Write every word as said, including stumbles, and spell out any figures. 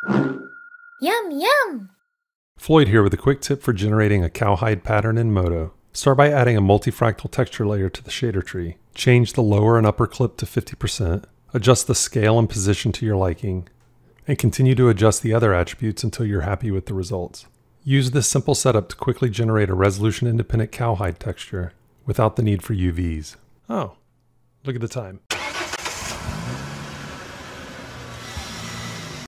Yum, yum! Floyd here with a quick tip for generating a cowhide pattern in Modo. Start by adding a multifractal texture layer to the shader tree. Change the lower and upper clip to fifty percent. Adjust the scale and position to your liking. And continue to adjust the other attributes until you're happy with the results. Use this simple setup to quickly generate a resolution-independent cowhide texture without the need for U Vs. Oh, look at the time.